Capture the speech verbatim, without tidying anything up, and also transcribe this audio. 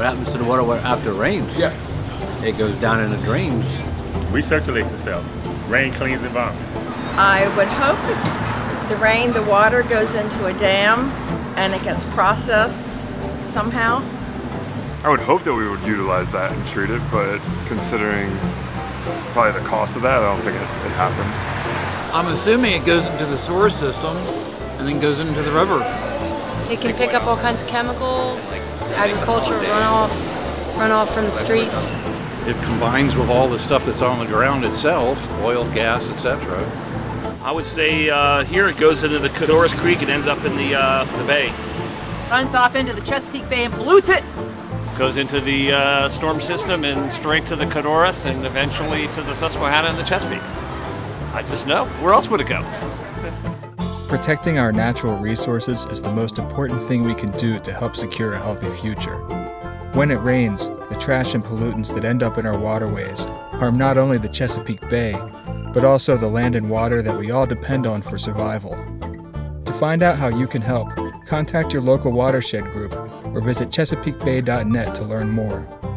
happens to the water after it rains. Yeah. It goes down in the drains. Recirculates itself. Rain cleans it up. I would hope that the rain, the water goes into a dam and it gets processed somehow. I would hope that we would utilize that and treat it, but considering probably the cost of that, I don't think it, it happens. I'm assuming it goes into the sewer system and then goes into the river. It can pick up all kinds of chemicals, agricultural runoff, runoff from the streets. It combines with all the stuff that's on the ground itself, oil, gas, et cetera. I would say uh, here it goes into the Cadorus Creek and ends up in the, uh, the bay. Runs off into the Chesapeake Bay and pollutes it. Goes into the uh, storm system and straight to the Cadorus and eventually to the Susquehanna and the Chesapeake. I just know. Where else would it go? Protecting our natural resources is the most important thing we can do to help secure a healthy future. When it rains, the trash and pollutants that end up in our waterways harm not only the Chesapeake Bay, but also the land and water that we all depend on for survival. To find out how you can help, contact your local watershed group or visit chesapeake bay dot net to learn more.